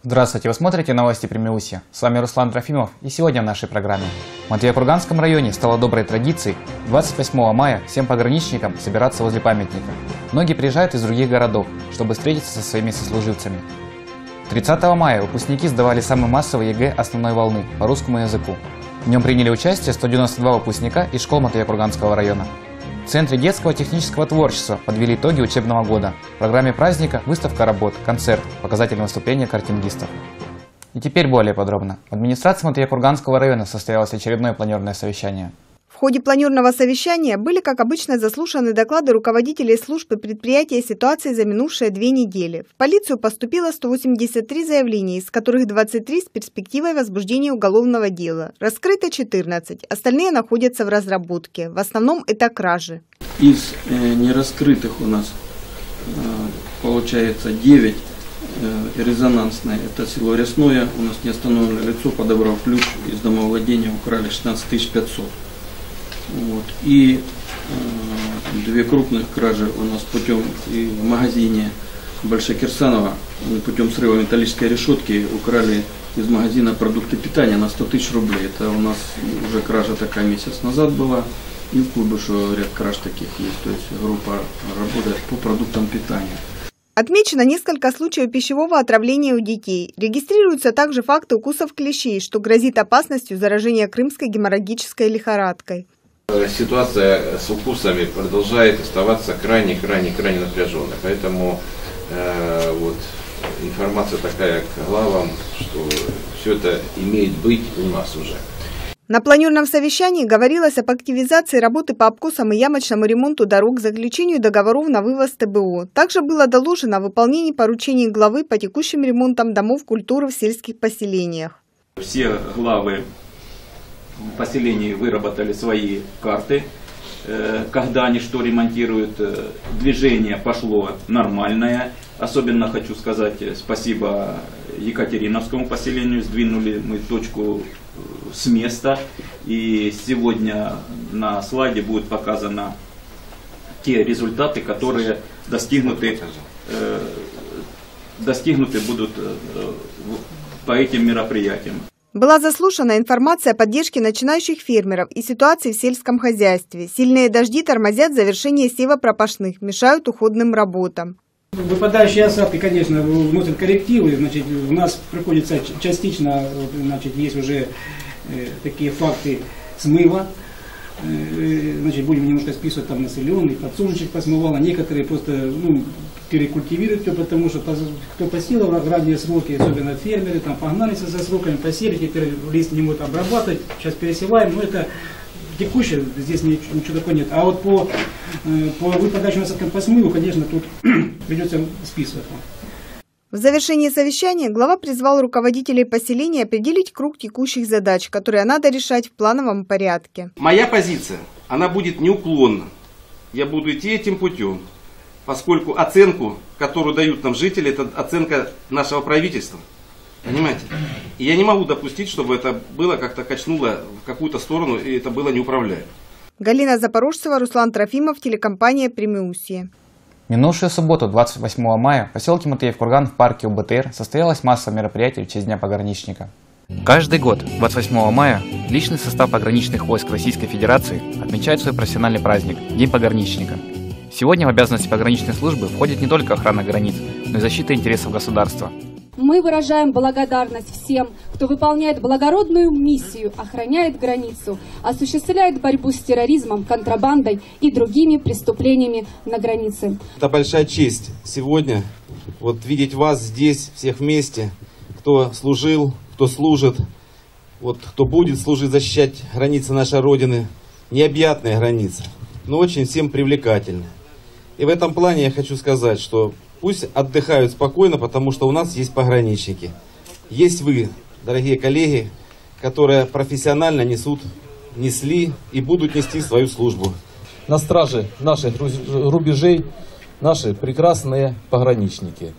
Здравствуйте, вы смотрите новости Премиусия. С вами Руслан Трофимов, и сегодня в нашей программе. В Матвеево-Курганском районе стало доброй традицией 28 мая всем пограничникам собираться возле памятника. Многие приезжают из других городов, чтобы встретиться со своими сослуживцами. 30 мая выпускники сдавали самый массовый ЕГЭ основной волны по русскому языку. В нем приняли участие 192 выпускника из школ Матвеево-Курганского района. В Центре детского технического творчества подвели итоги учебного года. В программе праздника выставка работ, концерт, показательные выступления картингистов. И теперь более подробно. В администрации Матвеево-Курганского района состоялось очередное планерное совещание. В ходе планерного совещания были, как обычно, заслушаны доклады руководителей служб и предприятий о ситуации за минувшие 2 недели. В полицию поступило 183 заявления, из которых 23 с перспективой возбуждения уголовного дела. Раскрыто 14, остальные находятся в разработке. В основном это кражи. Из нераскрытых у нас получается 9 резонансные. Это село Рясное, у нас неустановленное лицо, подобрав ключ из домовладения, украли 16 500. Вот. И 2 крупных кражи у нас путем и в магазине Большекирсанова путем срыва металлической решетки украли из магазина продукты питания на 100 000 рублей. Это у нас уже кража такая месяц назад была. И в Куйбышево ряд краж таких есть. То есть группа работает по продуктам питания. Отмечено несколько случаев пищевого отравления у детей. Регистрируются также факты укусов клещей, что грозит опасностью заражения крымской геморрагической лихорадкой. Ситуация с укусами продолжает оставаться крайне напряженной. Поэтому вот информация такая к главам, что все это имеет быть у нас уже. На планерном совещании говорилось об активизации работы по обкосам и ямочному ремонту дорог, заключению договоров на вывоз ТБО. Также было доложено о выполнении поручений главы по текущим ремонтам домов культуры в сельских поселениях. Все главы поселений выработали свои карты, когда они что ремонтируют. Движение пошло нормальное. Особенно хочу сказать спасибо Екатериновскому поселению. Сдвинули мы точку с места. И сегодня на слайде будут показаны те результаты, которые достигнуты будут по этим мероприятиям. Была заслушана информация о поддержке начинающих фермеров и ситуации в сельском хозяйстве. Сильные дожди тормозят завершение сева пропашных, мешают уходным работам. Выпадающие осадки, конечно, вносят коррективы. Значит, у нас приходится частично, значит, есть уже такие факты смыва. Значит, будем немножко списывать там населенный, подсолнечник посмывало. Некоторые просто перекультивируют все, потому что кто посеял в ранние сроки, особенно фермеры, там погнались за сроками, посели, теперь лист не могут обрабатывать, сейчас пересеваем, но это текущее, здесь ничего такого нет. А вот по выпадающим осадкам по смыву, конечно, тут придется списывать. В завершении совещания глава призвал руководителей поселения определить круг текущих задач, которые надо решать в плановом порядке. Моя позиция, она будет неуклонна. Я буду идти этим путем, поскольку оценку, которую дают нам жители, это оценка нашего правительства. Понимаете? И я не могу допустить, чтобы это было как-то качнуло в какую-то сторону, и это было неуправляемо. Галина Запорожцева, Руслан Трофимов, телекомпания «Премиусия». Минувшую субботу, 28 мая, в поселке Матвеев-Курган в парке УБТР состоялось массовое мероприятие в честь Дня пограничника. Каждый год, 28 мая, личный состав пограничных войск Российской Федерации отмечает свой профессиональный праздник – День пограничника. Сегодня в обязанности пограничной службы входит не только охрана границ, но и защита интересов государства. Мы выражаем благодарность всем, кто выполняет благородную миссию, охраняет границу, осуществляет борьбу с терроризмом, контрабандой и другими преступлениями на границе. Это большая честь сегодня вот видеть вас здесь, всех вместе, кто служил, кто служит, вот, кто будет служить, защищать границы нашей Родины. Необъятные границы, но очень всем привлекательные. И в этом плане я хочу сказать, что пусть отдыхают спокойно, потому что у нас есть пограничники. Есть вы, дорогие коллеги, которые профессионально несли и будут нести свою службу. На страже наших рубежей наши прекрасные пограничники.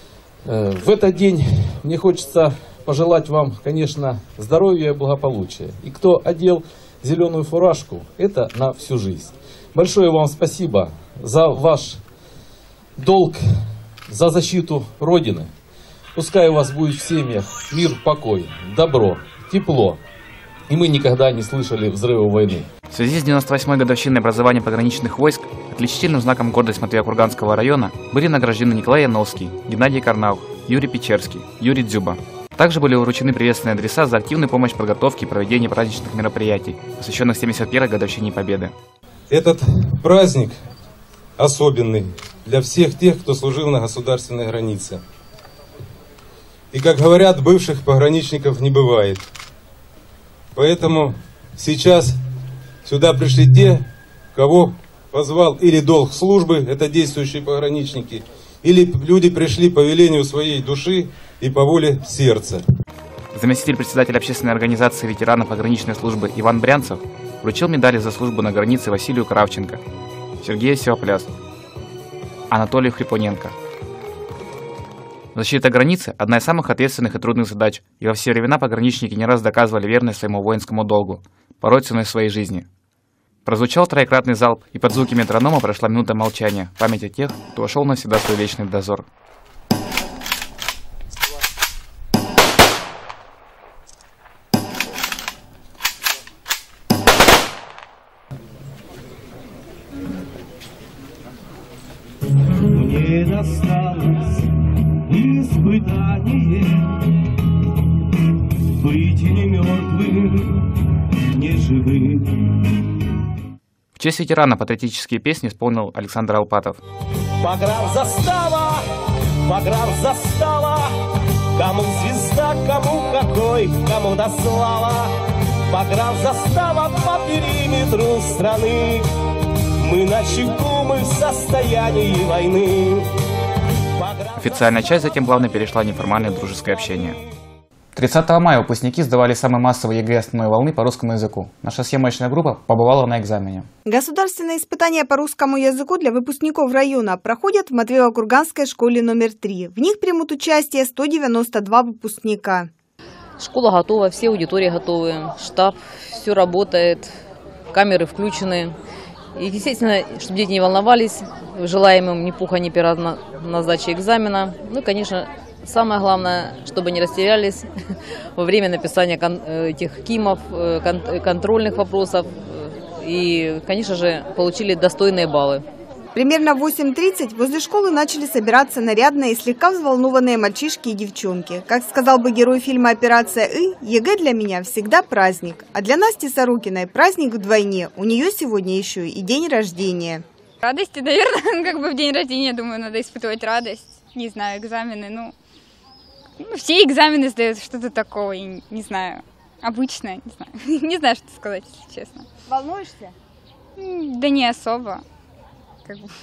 В этот день мне хочется пожелать вам, конечно, здоровья и благополучия. И кто одел зеленую фуражку, это на всю жизнь. Большое вам спасибо за ваш долг, за защиту Родины. Пускай у вас будет в семьях мир, покой, добро, тепло. И мы никогда не слышали взрыва войны. В связи с 98-й годовщиной образования пограничных войск отличительным знаком гордости Матвеево-Курганского района были награждены Николай Яновский, Геннадий Карнаух, Юрий Печерский, Юрий Дзюба. Также были вручены приветственные адреса за активную помощь в подготовке и проведении праздничных мероприятий, посвященных 71-й годовщине Победы. Этот праздник особенный для всех тех, кто служил на государственной границе. И, как говорят, бывших пограничников не бывает. Поэтому сейчас сюда пришли те, кого позвал или долг службы, это действующие пограничники, или люди пришли по велению своей души и по воле сердца. Заместитель председателя общественной организации ветеранов пограничной службы Иван Брянцев вручил медали за службу на границе Василию Кравченко, Сергею Севопляс, Анатолию Хрипоненко. Защита границы – одна из самых ответственных и трудных задач, и во все времена пограничники не раз доказывали верность своему воинскому долгу, порой ценой своей жизни. Прозвучал троекратный залп, и под звуки метронома прошла минута молчания, память о тех, кто ушел навсегда в свой вечный дозор. Мне досталось испытание быть не мертвым, не живым. В честь ветерана патриотические песни исполнил Александр Алпатов. Погранзастава, кому звезда, кому какой, кому до слава. Погранзастава по периметру страны, мы на чеку, мы в состоянии войны. Официальная часть затем плавно перешла в неформальное дружеское общение. 30 мая выпускники сдавали самый массовый ЕГЭ основной волны по русскому языку. Наша съемочная группа побывала на экзамене. Государственные испытания по русскому языку для выпускников района проходят в Матвеево-Курганской школе номер 3. В них примут участие 192 выпускника. Школа готова, все аудитории готовы, штаб, все работает, камеры включены. И, естественно, чтобы дети не волновались, желаем им ни пуха, ни пера на сдаче экзамена. Ну и, конечно, самое главное, чтобы не растерялись во время написания этих КИМов, контрольных вопросов. И, конечно же, получили достойные баллы. Примерно в 8:30 возле школы начали собираться нарядные и слегка взволнованные мальчишки и девчонки. Как сказал бы герой фильма «Операция И», ЕГЭ для меня всегда праздник. А для Насти Сорокиной праздник вдвойне. У нее сегодня еще и день рождения. Радости, наверное, как бы в день рождения, думаю, надо испытывать радость. Не знаю, экзамены, ну все экзамены сдают что-то такого, не знаю, обычное, не знаю. Не знаю, что сказать, если честно. Волнуешься? Да не особо. Как бы.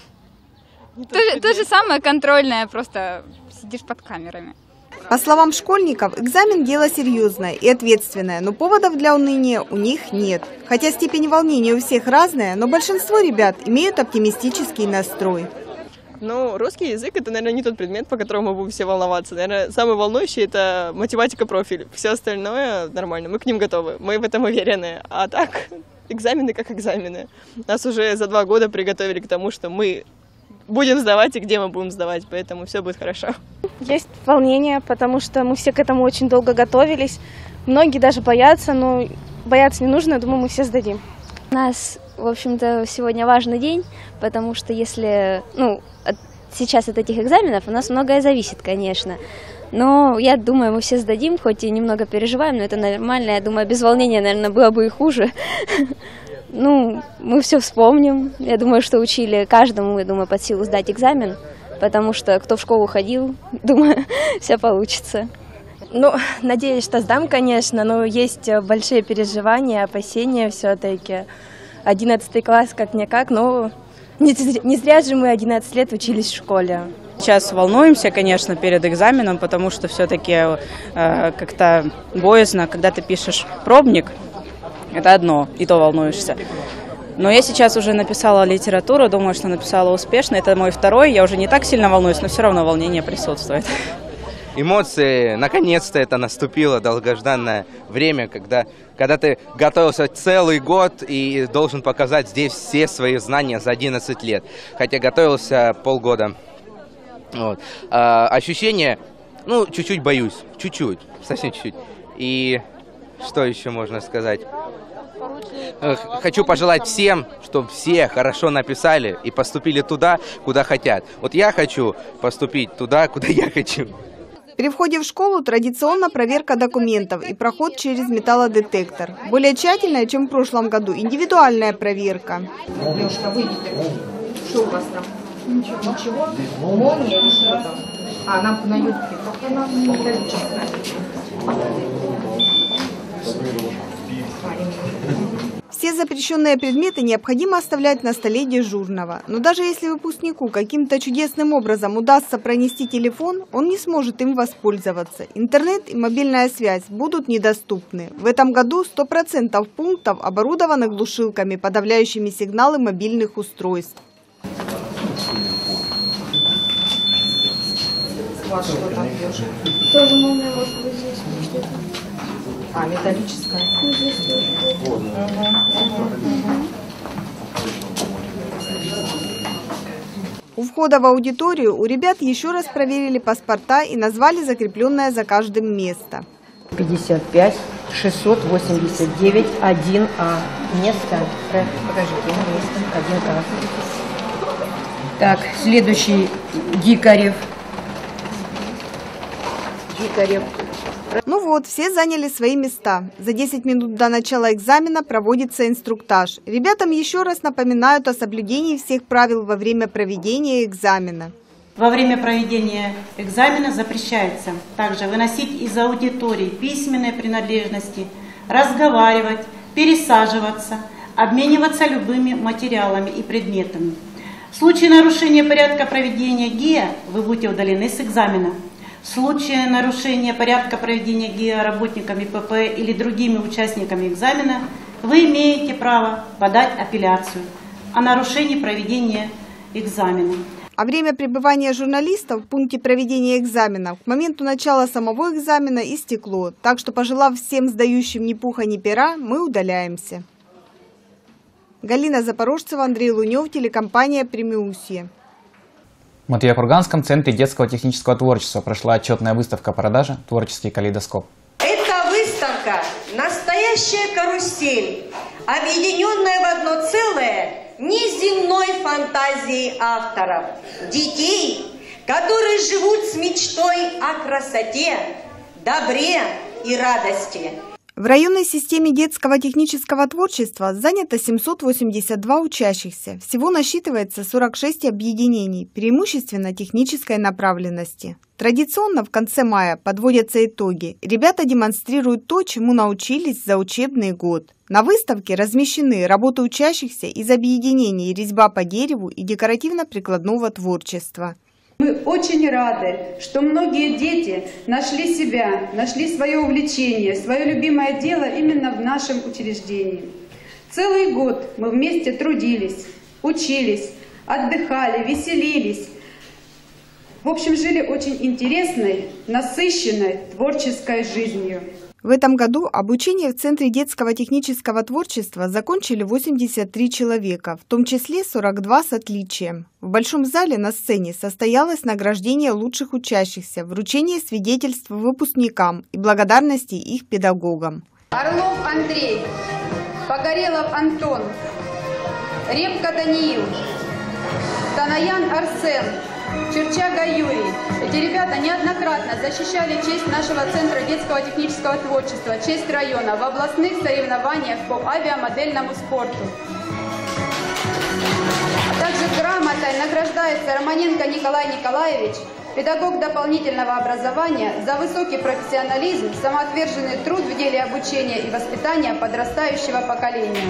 То же самое контрольное, просто сидишь под камерами. По словам школьников, экзамен – дело серьезное и ответственное, но поводов для уныния у них нет. Хотя степень волнения у всех разная, но большинство ребят имеют оптимистический настрой. Ну, русский язык – это, наверное, не тот предмет, по которому мы будем все волноваться. Наверное, самый волнующий – это математика профиль. Все остальное нормально, мы к ним готовы, мы в этом уверены. А так, экзамены как экзамены. Нас уже за 2 года приготовили к тому, что мы будем сдавать и где мы будем сдавать, поэтому все будет хорошо. Есть волнение, потому что мы все к этому очень долго готовились. Многие даже боятся, но бояться не нужно, я думаю, мы все сдадим. У нас, в общем-то, сегодня важный день, потому что если, сейчас от этих экзаменов у нас многое зависит, конечно. Но я думаю, мы все сдадим, хоть и немного переживаем, но это нормально. Я думаю, без волнения, наверное, было бы и хуже. Мы все вспомним. Я думаю, что учили каждому, я думаю, под силу сдать экзамен, потому что кто в школу ходил, думаю, все получится. Надеюсь, что сдам, конечно, но есть большие переживания, опасения все-таки. 11 класс как-никак, но не зря же мы 11 лет учились в школе. Сейчас волнуемся, конечно, перед экзаменом, потому что все-таки как-то боязно, когда ты пишешь пробник, это одно, и то волнуешься. Но я сейчас уже написала литературу, думаю, что написала успешно, это мой 2-й, я уже не так сильно волнуюсь, но все равно волнение присутствует. Эмоции, наконец-то это наступило долгожданное время, когда ты готовился целый год и должен показать здесь все свои знания за 11 лет, хотя готовился полгода. Ощущения Ну, чуть-чуть боюсь, чуть-чуть, совсем чуть-чуть. И что еще можно сказать? Хочу пожелать всем, чтобы все хорошо написали и поступили туда, куда хотят. Вот я хочу поступить туда, куда я хочу. При входе в школу традиционно проверка документов и проход через металлодетектор. Более тщательная, чем в прошлом году, индивидуальная проверка. Лёшка, выйдите. Что у вас там? Ничего. Молния или что там? А, она на юбке. Она металлическая. Все запрещенные предметы необходимо оставлять на столе дежурного. Но даже если выпускнику каким-то чудесным образом удастся пронести телефон, он не сможет им воспользоваться. Интернет и мобильная связь будут недоступны. В этом году 100% пунктов оборудованы глушилками, подавляющими сигналы мобильных устройств. Тоже молния может быть здесь. А, металлическая. У входа в аудиторию у ребят еще раз проверили паспорта и назвали закрепленное за каждым место. 55, 689, 1А. Место. Покажите, место. 1А. Так, следующий Дикарев. Ну вот, все заняли свои места. За 10 минут до начала экзамена проводится инструктаж. Ребятам еще раз напоминают о соблюдении всех правил во время проведения экзамена. Во время проведения экзамена запрещается также выносить из аудитории письменные принадлежности, разговаривать, пересаживаться, обмениваться любыми материалами и предметами. В случае нарушения порядка проведения ГИА вы будете удалены с экзамена. В случае нарушения порядка проведения ГИА работниками ПП или другими участниками экзамена вы имеете право подать апелляцию о нарушении проведения экзамена. А время пребывания журналистов в пункте проведения экзамена к моменту начала самого экзамена истекло. Так что, пожелав всем сдающим ни пуха, ни пера, мы удаляемся. Галина Запорожцева, Андрей Лунев, телекомпания «Премиусье». В Матвеево-Курганском центре детского технического творчества прошла отчетная выставка-продажа «Творческий калейдоскоп». Эта выставка – настоящая карусель, объединенная в одно целое неземной фантазией авторов. Детей, которые живут с мечтой о красоте, добре и радости. В районной системе детского технического творчества занято 782 учащихся. Всего насчитывается 46 объединений, преимущественно технической направленности. Традиционно в конце мая подводятся итоги. Ребята демонстрируют то, чему научились за учебный год. На выставке размещены работы учащихся из объединений «Резьба по дереву» и декоративно-прикладного творчества. Мы очень рады, что многие дети нашли себя, нашли свое увлечение, свое любимое дело именно в нашем учреждении. Целый год мы вместе трудились, учились, отдыхали, веселились. В общем, жили очень интересной, насыщенной творческой жизнью. В этом году обучение в Центре детского технического творчества закончили 83 человека, в том числе 42 с отличием. В Большом зале на сцене состоялось награждение лучших учащихся, вручение свидетельств выпускникам и благодарности их педагогам. Орлов Андрей, Погорелов Антон, Репка Даниил, Танаян Арсен, Черчага Юрий. Эти ребята неоднократно защищали честь нашего Центра детского технического творчества, честь района в областных соревнованиях по авиамодельному спорту. Также грамотой награждается Романенко Николай Николаевич, педагог дополнительного образования, за высокий профессионализм, самоотверженный труд в деле обучения и воспитания подрастающего поколения.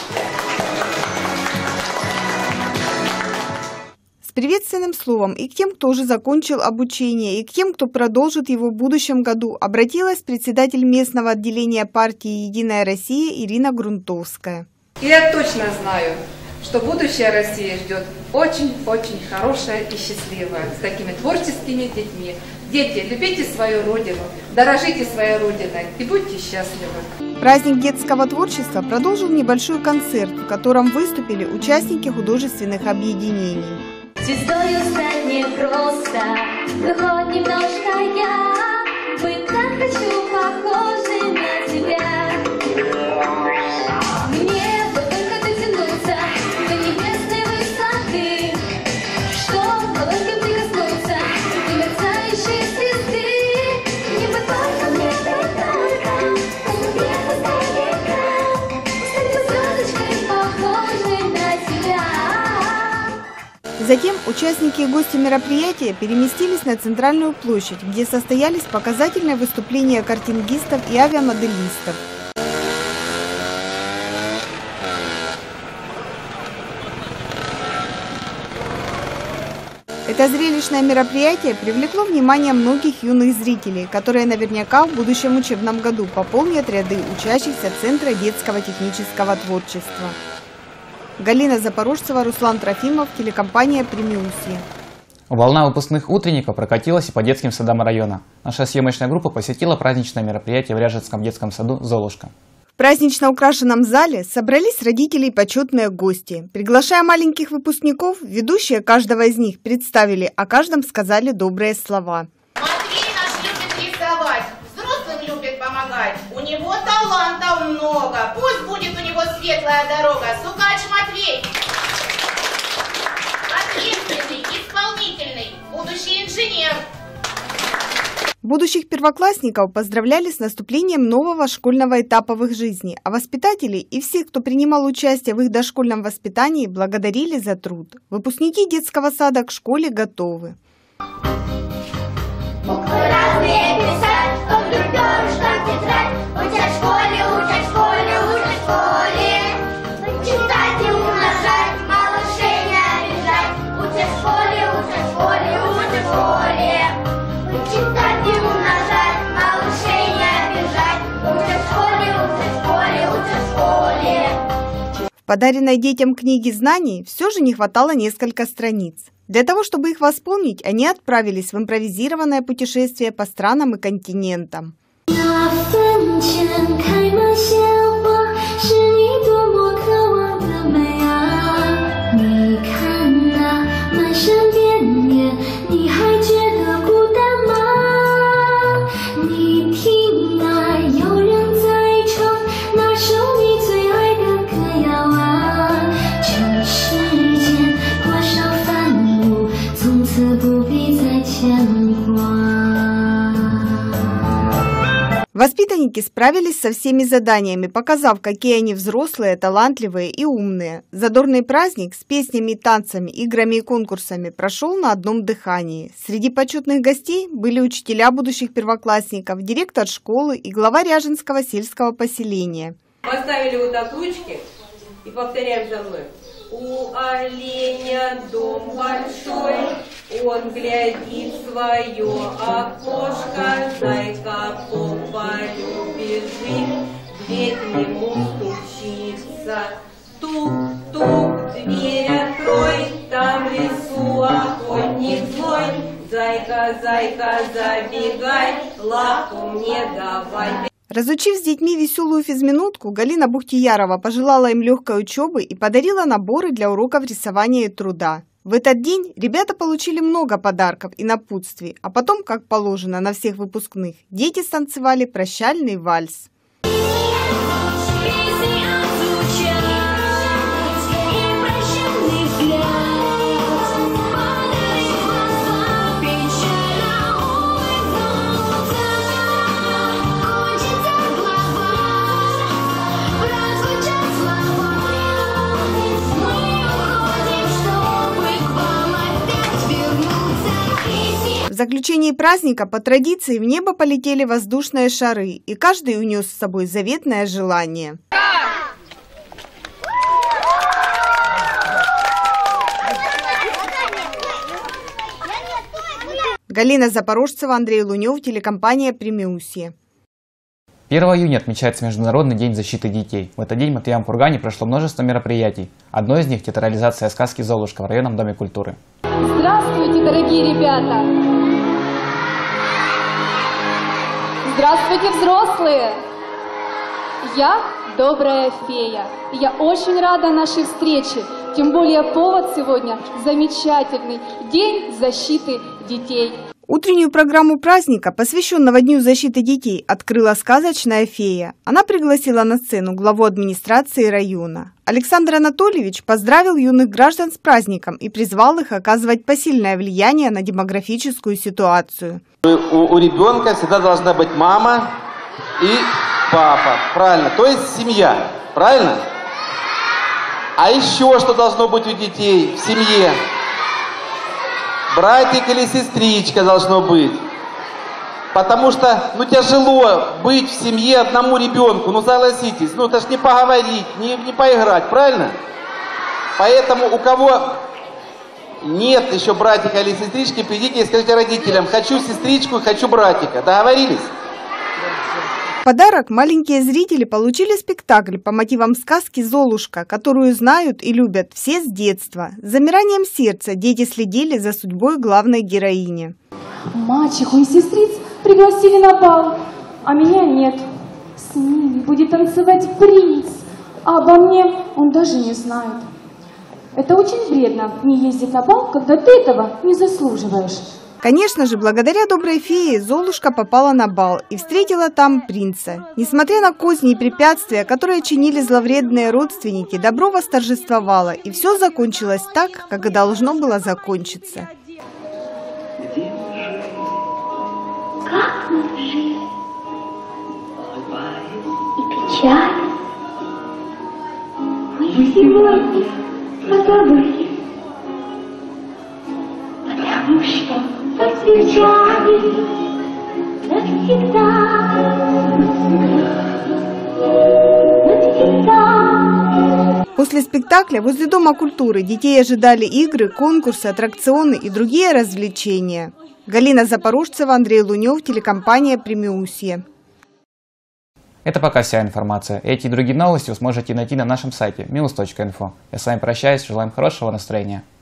Приветственным словом и к тем, кто уже закончил обучение, и к тем, кто продолжит его в будущем году, обратилась председатель местного отделения партии «Единая Россия» Ирина Грунтовская. Я точно знаю, что будущее России ждет очень-очень хорошее и счастливое, с такими творческими детьми. Дети, любите свою родину, дорожите своей родиной и будьте счастливы. Праздник детского творчества продолжил небольшой концерт, в котором выступили участники художественных объединений. Звездою стать непросто, но хоть немножко я Затем участники и гости мероприятия переместились на центральную площадь, где состоялись показательные выступления картингистов и авиамоделистов. Это зрелищное мероприятие привлекло внимание многих юных зрителей, которые наверняка в будущем учебном году пополнят ряды учащихся Центра детского технического творчества. Галина Запорожцева, Руслан Трофимов, телекомпания «Премиусье». Волна выпускных утренников прокатилась и по детским садам района. Наша съемочная группа посетила праздничное мероприятие в Ряженском детском саду «Золушка». В празднично украшенном зале собрались родители и почетные гости. Приглашая маленьких выпускников, ведущие каждого из них представили, о каждом сказали добрые слова. Матвей наш любит рисовать, взрослым любит помогать. У него талантов много, пусть будет у него светлая дорога. Сукач Матвей. Ответственный, исполнительный, будущий инженер. Будущих первоклассников поздравляли с наступлением нового школьного этапа в их жизни, а воспитателей и всех, кто принимал участие в их дошкольном воспитании, благодарили за труд. Выпускники детского сада к школе готовы. В подаренной детям книге знаний все же не хватало несколько страниц. Для того, чтобы их восполнить, они отправились в импровизированное путешествие по странам и континентам. Воспитанники справились со всеми заданиями, показав, какие они взрослые, талантливые и умные. Задорный праздник с песнями, танцами, играми и конкурсами прошел на одном дыхании. Среди почетных гостей были учителя будущих первоклассников, директор школы и глава Ряженского сельского поселения. Поставили вот так ручки и повторяем за мной. У оленя дом большой, он глядит в свое окошко, зайка по полю бежит, дверь к нему стучится. Тук-тук, дверь открой, там в лесу охотник злой. Зайка, зайка, забегай, лапу мне давай. Разучив с детьми веселую физминутку, Галина Бухтиярова пожелала им легкой учебы и подарила наборы для уроков рисования и труда. В этот день ребята получили много подарков и напутствий, а потом, как положено на всех выпускных, дети станцевали прощальный вальс. В заключении праздника по традиции в небо полетели воздушные шары, и каждый унес с собой заветное желание. Галина Запорожцева, Андрей Лунев, телекомпания «Премиусье». 1 июня отмечается Международный день защиты детей. В этот день в Матвеям-Кургане прошло множество мероприятий. Одно из них – театрализация сказки «Золушка» в районном доме культуры. Здравствуйте, дорогие ребята! Здравствуйте, взрослые! Я добрая фея, и я очень рада нашей встрече. Тем более повод сегодня замечательный – День защиты детей. Утреннюю программу праздника, посвященного Дню защиты детей, открыла сказочная фея. Она пригласила на сцену главу администрации района. Александр Анатольевич поздравил юных граждан с праздником и призвал их оказывать посильное влияние на демографическую ситуацию. У ребенка всегда должна быть мама и папа, правильно? То есть семья, правильно? А еще что должно быть у детей в семье? братик или сестричка должно быть. Потому что, тяжело быть в семье одному ребенку, согласитесь, это ж не поговорить, не поиграть, правильно? Поэтому у кого нет еще братика или сестрички, придите и скажите родителям: хочу сестричку и хочу братика. Договорились? В подарок маленькие зрители получили спектакль по мотивам сказки «Золушка», которую знают и любят все с детства. С замиранием сердца дети следили за судьбой главной героини. Мачеху и сестриц пригласили на бал, а меня нет. С ними будет танцевать принц, а обо мне он даже не знает. Это очень вредно, не ездить на бал, когда ты этого не заслуживаешь. Конечно же, благодаря доброй фее Золушка попала на бал и встретила там принца. Несмотря на козни и препятствия, которые чинили зловредные родственники, добро восторжествовало, и все закончилось так, как и должно было закончиться. Как мы жили, и печаль, мы сегодня позабыли, потому что повстречали навсегда, навсегда. После спектакля возле Дома культуры детей ожидали игры, конкурсы, аттракционы и другие развлечения. Галина Запорожцева, Андрей Лунев, телекомпания «Премиусье». Это пока вся информация. Эти и другие новости вы сможете найти на нашем сайте meus.info. Я с вами прощаюсь, желаем хорошего настроения.